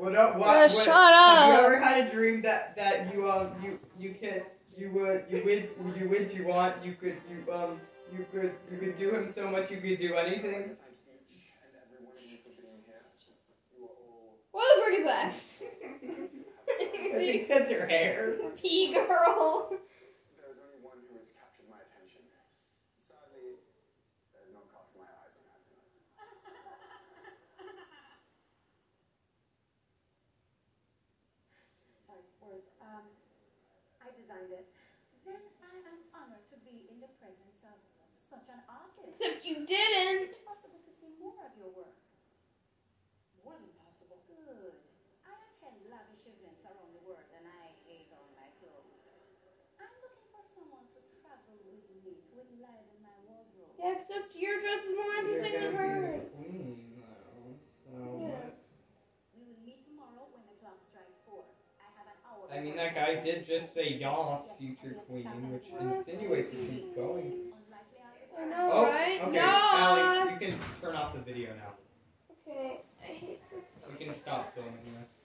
Shut up! Have you ever had a dream that you could do him so much you could do anything? What the frick is that? I think that's your hair. Pea girl. There's only one who has captured my attention. Sadly, there's no cost my eyes on that tonight. Sorry, words. I designed it. Then I am honored to be in the presence of such an artist. Except you didn't. It's possible to see more of your work. More than possible. Good. I attend lavish events around the world and I hate all my clothes. I'm looking for someone to travel with me to enliven my wardrobe. Yeah, except your dress is more interesting than hers. Yeah. We will meet tomorrow when the clock strikes 4. I have an hour. I mean, that guy did just say Yas, future queen, which insinuates that he's going. I know, Oh, right? okay, Yas! Allie, you can turn off the video now. Okay, I hate this. We can stop filming this.